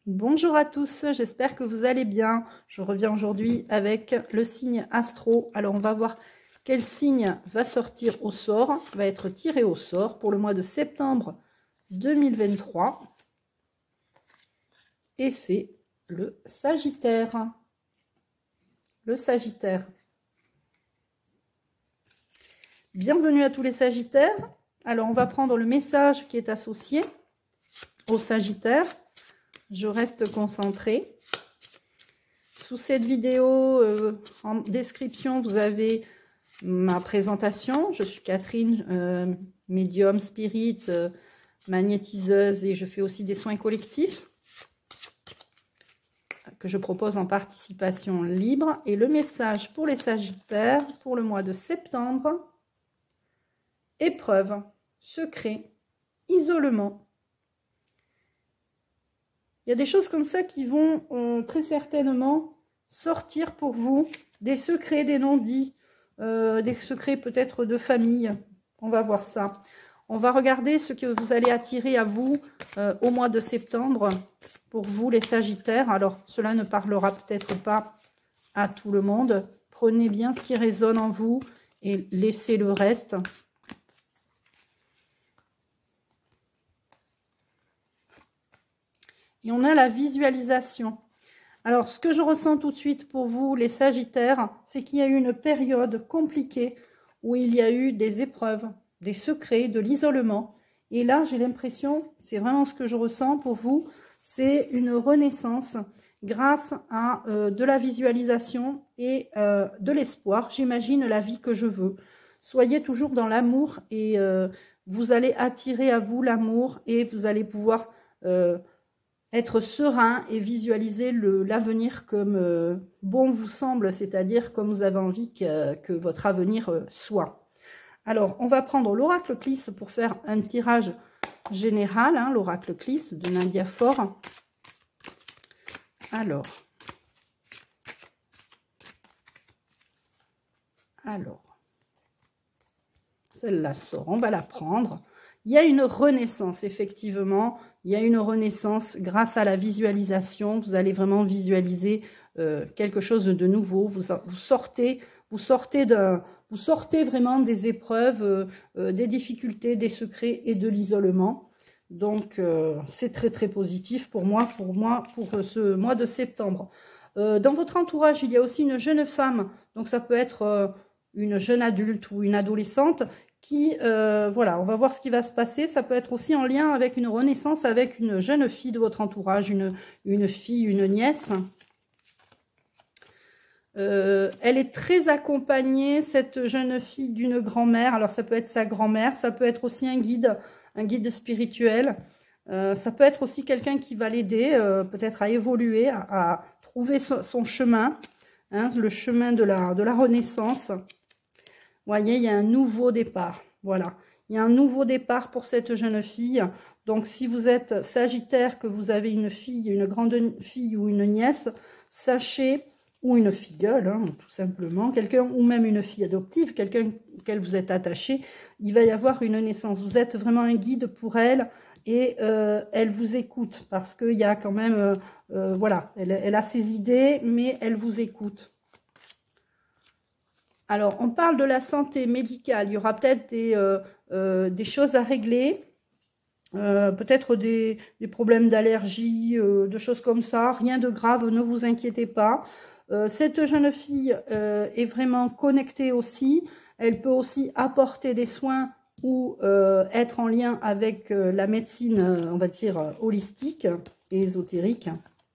Bonjour à tous, j'espère que vous allez bien. Je reviens aujourd'hui avec le signe astro. Alors on va voir quel signe va sortir au sort, va être tiré au sort pour le mois de septembre 2023. Et c'est le Sagittaire. Le Sagittaire. Bienvenue à tous les Sagittaires. Alors on va prendre le message qui est associé au Sagittaire. Je reste concentrée. Sous cette vidéo, en description, vous avez ma présentation. Je suis Catherine, médium, spirit, magnétiseuse et je fais aussi des soins collectifs que je propose en participation libre. Et le message pour les Sagittaires pour le mois de septembre: épreuve, secret, isolement. Il y a des choses comme ça qui vont très certainement sortir pour vous, des secrets, des non-dits, des secrets peut-être de famille. On va voir ça. On va regarder ce que vous allez attirer à vous au mois de septembre, pour vous les Sagittaires. Alors, cela ne parlera peut-être pas à tout le monde. Prenez bien ce qui résonne en vous et laissez le reste. Et on a la visualisation. Alors, ce que je ressens tout de suite pour vous, les Sagittaires, c'est qu'il y a eu une période compliquée où il y a eu des épreuves, des secrets, de l'isolement. Et là, j'ai l'impression, c'est vraiment ce que je ressens pour vous, c'est une renaissance grâce à de la visualisation et de l'espoir. J'imagine la vie que je veux. Soyez toujours dans l'amour et vous allez attirer à vous l'amour et vous allez pouvoir être serein et visualiser l'avenir comme bon vous semble, c'est-à-dire comme vous avez envie que votre avenir soit. Alors, on va prendre l'oracle Clis pour faire un tirage général, hein, l'oracle Clis de Nadia Fort. Alors, celle-là sort, on va la prendre. Il y a une renaissance, effectivement. Il y a une renaissance grâce à la visualisation. Vous allez vraiment visualiser quelque chose de nouveau. Vous sortez vraiment des épreuves, des difficultés, des secrets et de l'isolement. Donc, c'est très, très positif pour ce mois de septembre. Dans votre entourage, il y a aussi une jeune femme. Donc, ça peut être une jeune adulte ou une adolescente qui, voilà, on va voir ce qui va se passer. Ça peut être aussi en lien avec une renaissance, avec une jeune fille de votre entourage, une fille, une nièce. Elle est très accompagnée, cette jeune fille, d'une grand-mère. Alors, ça peut être sa grand-mère, ça peut être aussi un guide spirituel. Ça peut être aussi quelqu'un qui va l'aider, peut-être à évoluer, à trouver son chemin, hein, le chemin de la renaissance. Vous voyez, il y a un nouveau départ. Voilà, il y a un nouveau départ pour cette jeune fille. Donc, si vous êtes Sagittaire, que vous avez une fille, une grande fille ou une nièce, sachez, ou une filleule, hein, tout simplement, quelqu'un, ou même une fille adoptive, quelqu'un auquel vous êtes attaché, il va y avoir une naissance. Vous êtes vraiment un guide pour elle et elle vous écoute parce qu'il y a quand même, voilà, elle a ses idées, mais elle vous écoute. Alors, on parle de la santé médicale. Il y aura peut-être des choses à régler, peut-être des problèmes d'allergie, de choses comme ça. Rien de grave, ne vous inquiétez pas. Cette jeune fille est vraiment connectée aussi. Elle peut aussi apporter des soins ou être en lien avec la médecine, on va dire, holistique et ésotérique.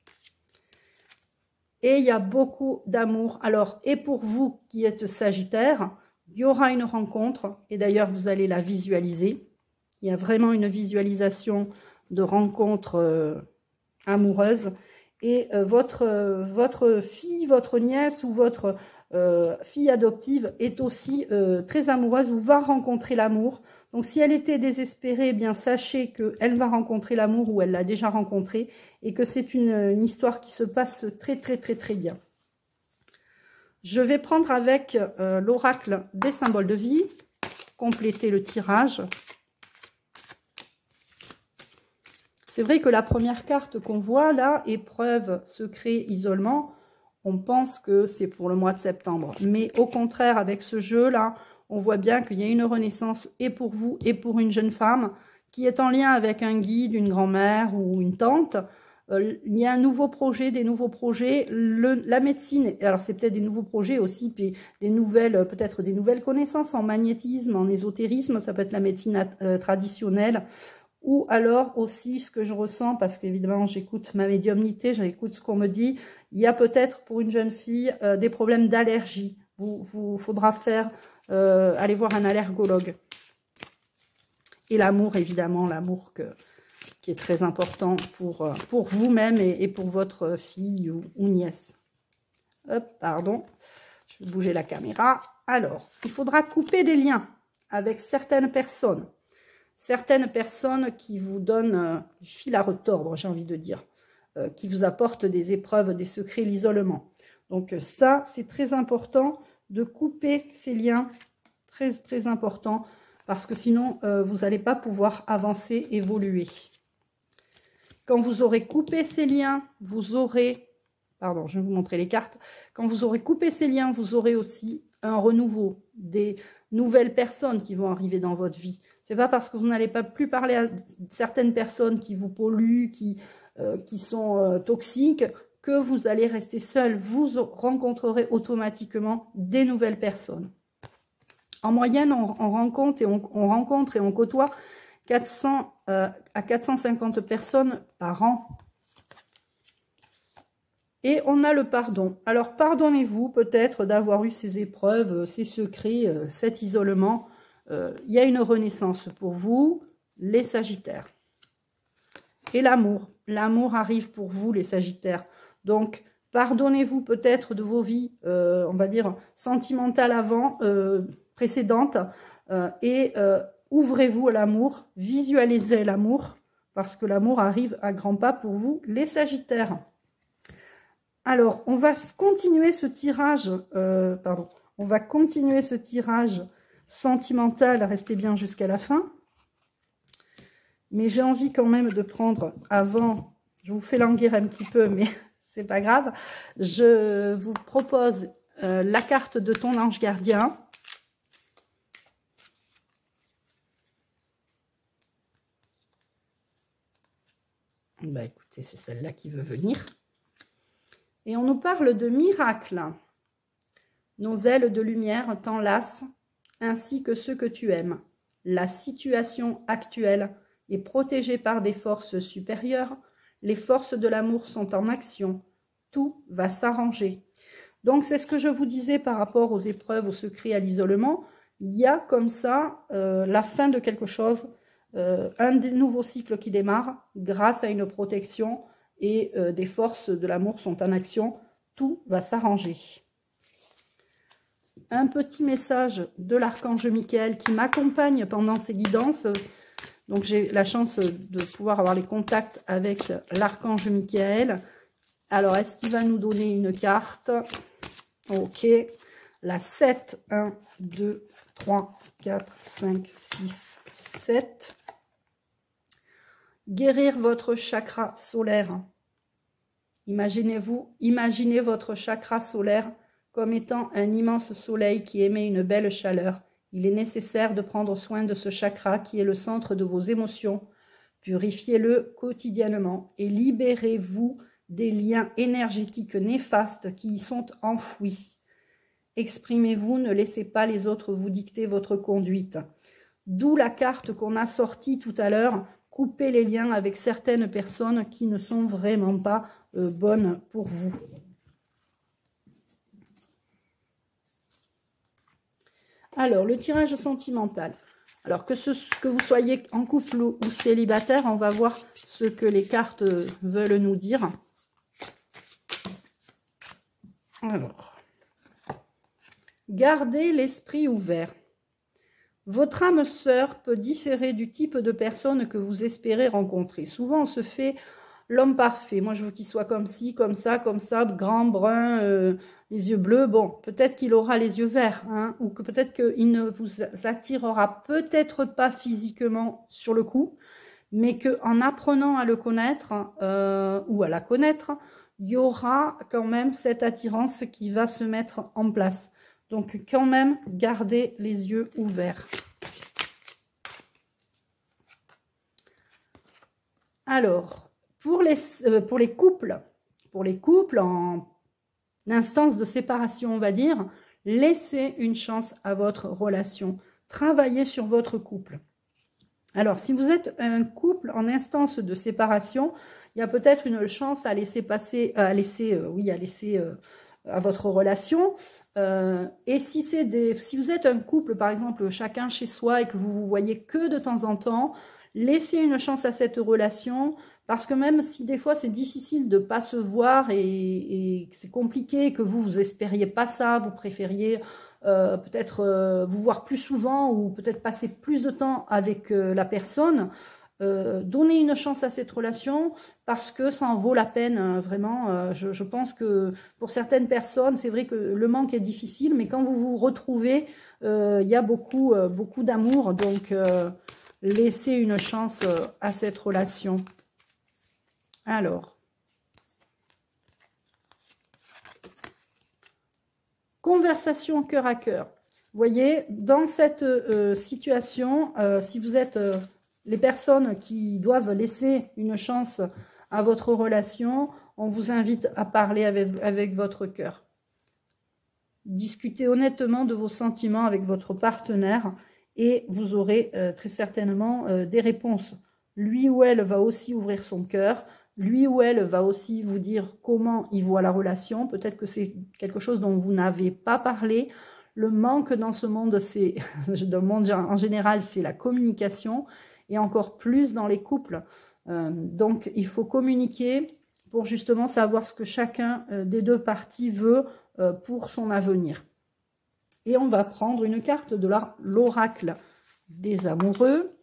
Et il y a beaucoup d'amour. Alors, et pour vous qui êtes Sagittaire, il y aura une rencontre. Et d'ailleurs, vous allez la visualiser. Il y a vraiment une visualisation de rencontre amoureuse. Et votre fille, votre nièce ou votre fille adoptive est aussi très amoureuse ou va rencontrer l'amour. Donc, si elle était désespérée, eh bien, sachez qu'elle va rencontrer l'amour ou elle l'a déjà rencontré et que c'est une histoire qui se passe très, très, très, très bien. Je vais prendre avec l'oracle des symboles de vie, compléter le tirage. c'est vrai que la première carte qu'on voit là, épreuve, secret, isolement, on pense que c'est pour le mois de septembre. Mais au contraire, avec ce jeu-là, on voit bien qu'il y a une renaissance et pour vous et pour une jeune femme qui est en lien avec un guide, une grand-mère ou une tante. Il y a un nouveau projet, des nouveaux projets. La médecine, alors c'est peut-être des nouveaux projets aussi, puis des nouvelles, peut-être des nouvelles connaissances en magnétisme, en ésotérisme, ça peut être la médecine traditionnelle. Ou alors aussi ce que je ressens, parce qu'évidemment j'écoute ma médiumnité, j'écoute ce qu'on me dit, il y a peut-être pour une jeune fille des problèmes d'allergie. Vous faudra aller voir un allergologue. Et l'amour, évidemment, l'amour qui est très important pour vous-même et pour votre fille ou nièce. Hop, pardon, je vais bouger la caméra. Alors, il faudra couper des liens avec certaines personnes. Certaines personnes qui vous donnent du fil à retordre, j'ai envie de dire, qui vous apportent des épreuves, des secrets, l'isolement. Donc ça, c'est très important de couper ces liens, très très important, parce que sinon, vous n'allez pas pouvoir avancer, évoluer. Quand vous aurez coupé ces liens, vous aurez, pardon, je vais vous montrer les cartes, quand vous aurez coupé ces liens, vous aurez aussi un renouveau, des nouvelles personnes qui vont arriver dans votre vie. C'est pas parce que vous n'allez pas plus parler à certaines personnes qui vous polluent, qui sont toxiques, que vous allez rester seul. Vous rencontrerez automatiquement des nouvelles personnes. En moyenne, on rencontre et on côtoie 400 à 450 personnes par an. Et on a le pardon. Alors, pardonnez-vous peut-être d'avoir eu ces épreuves, ces secrets, cet isolement. Il y a une renaissance pour vous, les Sagittaires. Et l'amour. L'amour arrive pour vous, les Sagittaires. Donc, pardonnez-vous peut-être de vos vies, on va dire, sentimentales précédentes. Et ouvrez-vous à l'amour, visualisez l'amour, parce que l'amour arrive à grands pas pour vous, les Sagittaires. Alors, on va continuer ce tirage, on va continuer ce tirage sentimental, restez bien jusqu'à la fin. Mais j'ai envie quand même de prendre avant, je vous fais languir un petit peu, mais c'est pas grave. Je vous propose la carte de ton ange gardien. Bah écoutez, c'est celle-là qui veut venir. Et on nous parle de miracle. Nos ailes de lumière t'enlacent, ainsi que ceux que tu aimes. La situation actuelle est protégée par des forces supérieures. Les forces de l'amour sont en action. Tout va s'arranger. Donc, c'est ce que je vous disais par rapport aux épreuves, aux secrets, à l'isolement. Il y a comme ça la fin de quelque chose, un nouveau cycle qui démarre grâce à une protection et des forces de l'amour sont en action. Tout va s'arranger. Un petit message de l'archange Michael qui m'accompagne pendant ces guidances. Donc, j'ai la chance de pouvoir avoir les contacts avec l'archange Michael. Alors, est-ce qu'il va nous donner une carte? Ok. La 7, 1, 2, 3, 4, 5, 6, 7. Guérir votre chakra solaire. Imaginez votre chakra solaire comme étant un immense soleil qui émet une belle chaleur. Il est nécessaire de prendre soin de ce chakra qui est le centre de vos émotions. Purifiez-le quotidiennement et libérez-vous des liens énergétiques néfastes qui y sont enfouis. Exprimez-vous, ne laissez pas les autres vous dicter votre conduite. D'où la carte qu'on a sortie tout à l'heure, couper les liens avec certaines personnes qui ne sont vraiment pas bonnes pour vous. Alors, le tirage sentimental. Alors, que vous soyez en couple ou célibataire, on va voir ce que les cartes veulent nous dire. Alors, gardez l'esprit ouvert. Votre âme sœur peut différer du type de personne que vous espérez rencontrer. Souvent, on se fait l'homme parfait. Moi, je veux qu'il soit comme ci, comme ça, grand, brun, les yeux bleus. Bon, peut-être qu'il aura les yeux verts, hein, ou que peut-être qu'il ne vous attirera peut-être pas physiquement sur le coup, mais qu'en apprenant à le connaître ou à la connaître, il y aura quand même cette attirance qui va se mettre en place. Donc quand même, gardez les yeux ouverts. Alors, pour les couples en instance de séparation, on va dire, laissez une chance à votre relation. Travaillez sur votre couple. Alors, si vous êtes un couple en instance de séparation, il y a peut-être une chance à laisser passer, à votre relation. Et si vous êtes un couple, par exemple, chacun chez soi et que vous vous voyez que de temps en temps, laissez une chance à cette relation, parce que même si des fois c'est difficile de pas se voir et que c'est compliqué, que vous espériez pas ça, vous préfériez peut-être vous voir plus souvent ou peut-être passer plus de temps avec la personne, donnez une chance à cette relation parce que ça en vaut la peine, vraiment. Je pense que pour certaines personnes, c'est vrai que le manque est difficile, mais quand vous vous retrouvez, il y a beaucoup d'amour, donc laissez une chance à cette relation. Alors, conversation cœur à cœur. Vous voyez, dans cette situation, si vous êtes les personnes qui doivent laisser une chance à votre relation, on vous invite à parler avec votre cœur. Discutez honnêtement de vos sentiments avec votre partenaire et vous aurez très certainement des réponses. Lui ou elle va aussi ouvrir son cœur. Lui ou elle va aussi vous dire comment il voit la relation. Peut-être que c'est quelque chose dont vous n'avez pas parlé. Le manque dans ce monde, dans le monde en général, c'est la communication. Et encore plus dans les couples. Donc, il faut communiquer pour justement savoir ce que chacun des deux parties veut pour son avenir. Et on va prendre une carte de l'oracle des amoureux.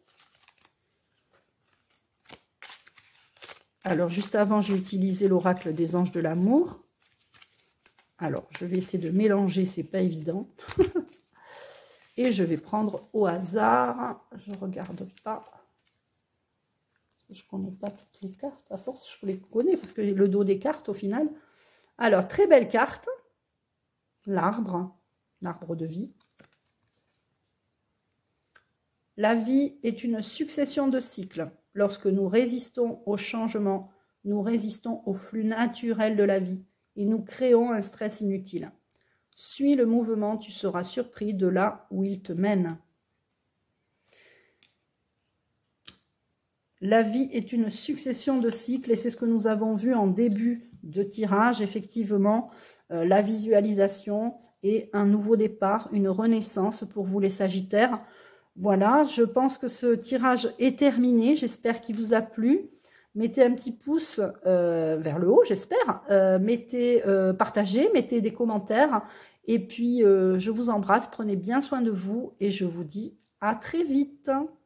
Alors, juste avant, j'ai utilisé l'oracle des anges de l'amour. Alors, je vais essayer de mélanger, c'est pas évident. Et je vais prendre au hasard. Je regarde pas. Je ne connais pas toutes les cartes. À force, je les connais parce que j'ai le dos des cartes au final. Alors, très belle carte. L'arbre de vie. La vie est une succession de cycles. Lorsque nous résistons au changement, nous résistons au flux naturel de la vie et nous créons un stress inutile. Suis le mouvement, tu seras surpris de là où il te mène. La vie est une succession de cycles et c'est ce que nous avons vu en début de tirage, effectivement, la visualisation et un nouveau départ, une renaissance pour vous les Sagittaires. Voilà, je pense que ce tirage est terminé, j'espère qu'il vous a plu. Mettez un petit pouce vers le haut, j'espère. Partagez, mettez des commentaires. Et puis, je vous embrasse, prenez bien soin de vous et je vous dis à très vite.